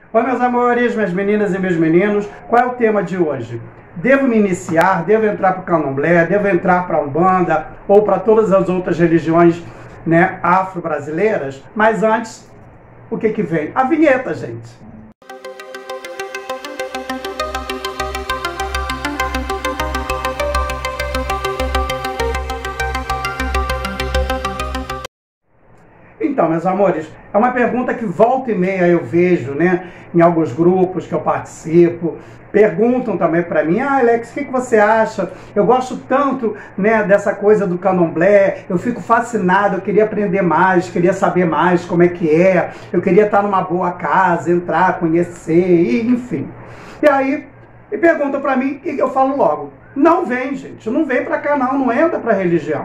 Oi, meus amores, minhas meninas e meus meninos, qual é o tema de hoje? Devo me iniciar? Devo entrar para o candomblé? Devo entrar para a Umbanda? Ou para todas as outras religiões, né, afro-brasileiras? Mas antes, o que que vem? A vinheta, gente! Então, meus amores, é uma pergunta que volta e meia eu vejo, né, em alguns grupos que eu participo. Perguntam também para mim: Alex, o que você acha? Eu gosto tanto, né, dessa coisa do candomblé, eu fico fascinado, eu queria aprender mais, queria saber mais como é que é, eu queria estar numa boa casa, entrar, conhecer, e, enfim. E aí, me perguntam para mim e eu falo logo: não vem, gente, não vem para cá não entra para religião.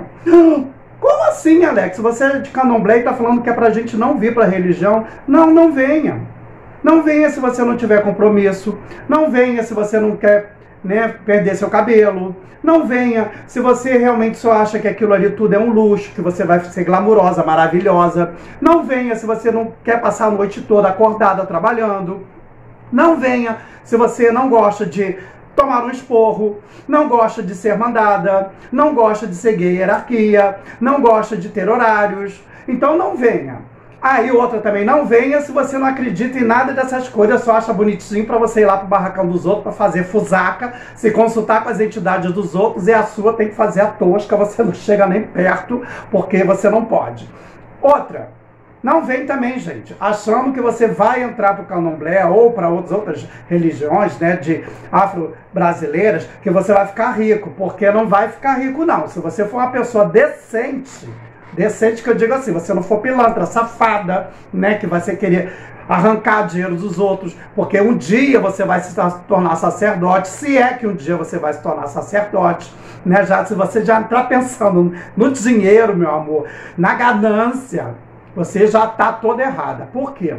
Como assim, Alex? Você é de candomblé e está falando que é pra gente não vir para a religião? Não, não venha. Não venha se você não tiver compromisso. Não venha se você não quer, né, perder seu cabelo. Não venha se você realmente só acha que aquilo ali tudo é um luxo, que você vai ser glamurosa, maravilhosa. Não venha se você não quer passar a noite toda acordada trabalhando. Não venha se você não gosta de tomar um esporro, não gosta de ser mandada, não gosta de seguir hierarquia, não gosta de ter horários. Então não venha. Aí outra também: não venha se você não acredita em nada dessas coisas, só acha bonitinho para você ir lá pro barracão dos outros para fazer fusaca, se consultar com as entidades dos outros, e a sua tem que fazer a tosca, você não chega nem perto porque você não pode. Outra: não vem também, gente, achando que você vai entrar para o candomblé ou para outras religiões, né, de afro-brasileiras, que você vai ficar rico, porque não vai ficar rico não. Se você for uma pessoa decente, decente que eu digo assim, você não for pilantra, safada, né, que vai querer arrancar dinheiro dos outros, porque um dia você vai se tornar sacerdote, se é que um dia você vai se tornar sacerdote, né, já, se você já entrar pensando no dinheiro, meu amor, na ganância, você já está toda errada. Por quê?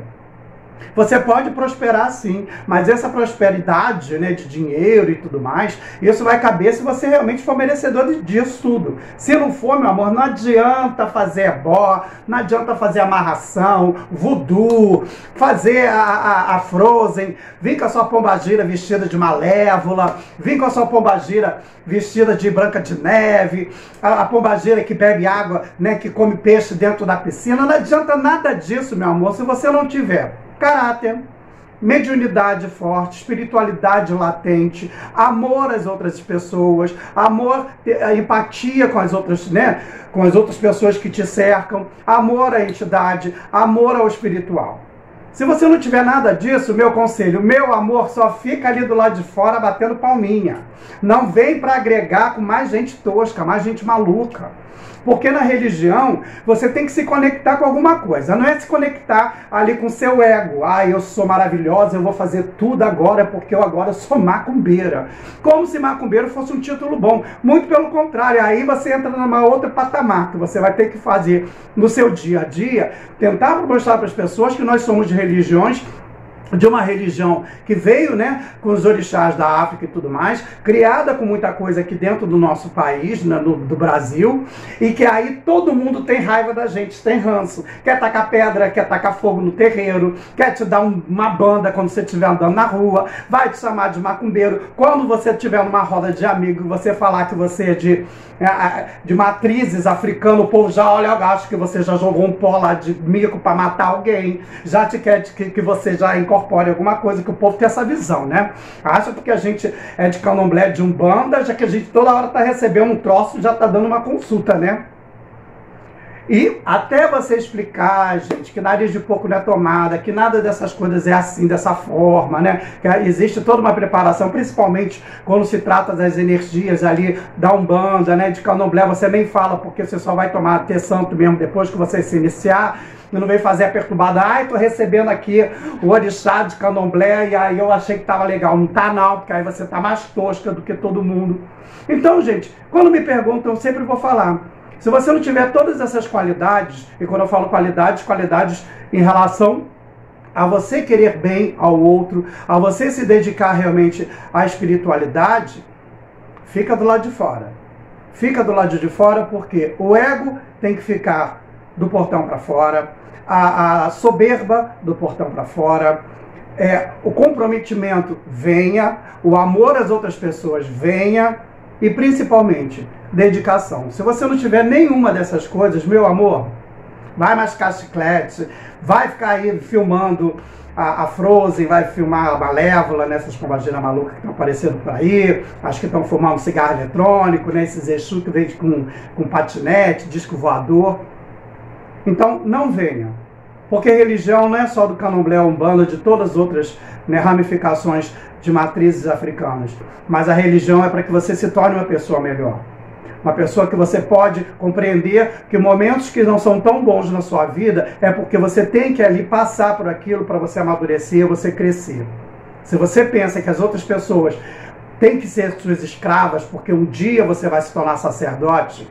Você pode prosperar sim, mas essa prosperidade, né, de dinheiro e tudo mais, isso vai caber se você realmente for merecedor disso tudo. Se não for, meu amor, não adianta fazer ebó, não adianta fazer amarração, voodoo, fazer a Frozen, vir com a sua pombagira vestida de Malévola, vir com a sua pombagira vestida de Branca de Neve, a pombagira que bebe água, né, que come peixe dentro da piscina. Não adianta nada disso, meu amor, se você não tiver caráter, mediunidade forte, espiritualidade latente, amor às outras pessoas, amor, empatia com as outras, né, com as outras pessoas que te cercam, amor à entidade, amor ao espiritual. Se você não tiver nada disso, meu conselho, meu amor, só fica ali do lado de fora batendo palminha. Não vem para agregar com mais gente tosca, mais gente maluca. Porque na religião, você tem que se conectar com alguma coisa. Não é se conectar ali com o seu ego. Ah, eu sou maravilhosa, eu vou fazer tudo agora porque eu agora sou macumbeira. Como se macumbeiro fosse um título bom. Muito pelo contrário, aí você entra numa outra patamar, que você vai ter que fazer no seu dia a dia, tentar mostrar para as pessoas que nós somos de religiões, de uma religião que veio, né, com os orixás da África e tudo mais, criada com muita coisa aqui dentro do nosso país, né, do Brasil, e que aí todo mundo tem raiva da gente, tem ranço, quer tacar pedra, quer tacar fogo no terreiro, quer te dar uma banda quando você estiver andando na rua, vai te chamar de macumbeiro, quando você estiver numa roda de amigos, você falar que você é de matrizes africanas, o povo já olha, eu acho que você já jogou um pó lá de mico para matar alguém, já te quer que você já incorpore alguma coisa, que o povo tem essa visão, né? Acha que a gente é de candomblé, de umbanda, já que a gente toda hora tá recebendo um troço e já tá dando uma consulta, né? E até você explicar, gente, que nariz de porco não é tomada, que nada dessas coisas é assim, dessa forma, né? Que existe toda uma preparação, principalmente quando se trata das energias ali da Umbanda, né? De candomblé você nem fala, porque você só vai ter santo mesmo depois que você se iniciar. E não vem fazer a perturbada: ai, tô recebendo aqui o orixá de candomblé e aí eu achei que tava legal. Não tá não, porque aí você tá mais tosca do que todo mundo. Então, gente, quando me perguntam, eu sempre vou falar: se você não tiver todas essas qualidades, e quando eu falo qualidades, qualidades em relação a você querer bem ao outro, a você se dedicar realmente à espiritualidade, fica do lado de fora. Fica do lado de fora, porque o ego tem que ficar do portão para fora, a soberba do portão para fora, o comprometimento venha, o amor às outras pessoas venha e principalmente dedicação. Se você não tiver nenhuma dessas coisas, meu amor, vai mascar chiclete, vai ficar aí filmando a Frozen, vai filmar a Malévola, nessas pombaginas malucas que estão aparecendo por aí, acho que estão fumando cigarro eletrônico, né, esses Exu que vêm com patinete, disco voador. Então, não venha. Porque religião não é só do candomblé, umbanda, de todas as outras, né, ramificações de matrizes africanas. Mas a religião é para que você se torne uma pessoa melhor. Uma pessoa que você pode compreender que momentos que não são tão bons na sua vida é porque você tem que ali passar por aquilo para você amadurecer, você crescer. Se você pensa que as outras pessoas têm que ser suas escravas porque um dia você vai se tornar sacerdote,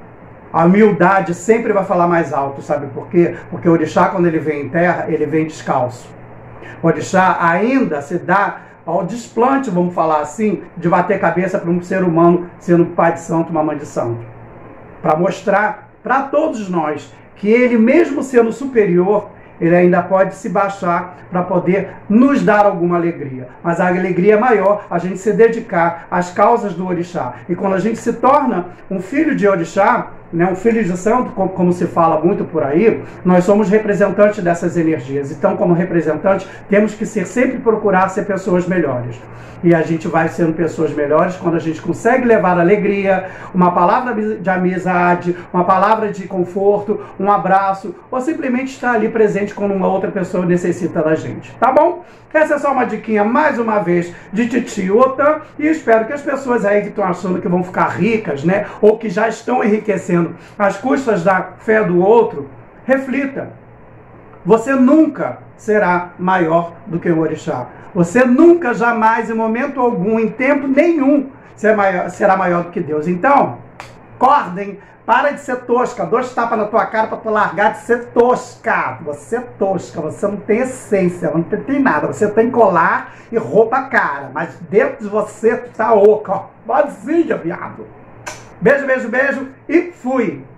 a humildade sempre vai falar mais alto, sabe por quê? Porque o orixá, quando ele vem em terra, ele vem descalço. O orixá ainda se dá ao desplante, vamos falar assim, de bater cabeça para um ser humano sendo pai de santo, mamãe de santo. Para mostrar para todos nós que ele, mesmo sendo superior, ele ainda pode se baixar para poder nos dar alguma alegria. Mas a alegria é maior a gente se dedicar às causas do orixá. E quando a gente se torna um filho de orixá, né, um filho de santo, como se fala muito por aí, nós somos representantes dessas energias. Então, como representantes, temos que sempre procurar ser pessoas melhores. E a gente vai sendo pessoas melhores quando a gente consegue levar alegria, uma palavra de amizade, uma palavra de conforto, um abraço, ou simplesmente estar ali presente quando uma outra pessoa necessita da gente. Tá bom? Essa é só uma diquinha, mais uma vez, de Titi Otan, e espero que as pessoas aí que estão achando que vão ficar ricas, né, ou que já estão enriquecendo às custas da fé do outro, reflita. Você nunca será maior do que o orixá. Você nunca, jamais, em momento algum, em tempo nenhum, será maior do que Deus. Então, acordem, para de ser tosca, 2 tapas na tua cara para tu largar de ser tosca. Você é tosca, você não tem essência, não tem nada. Você tem colar e roupa cara, mas dentro de você tu tá oca, ó, vazia, viado. Beijo, beijo, beijo e fui!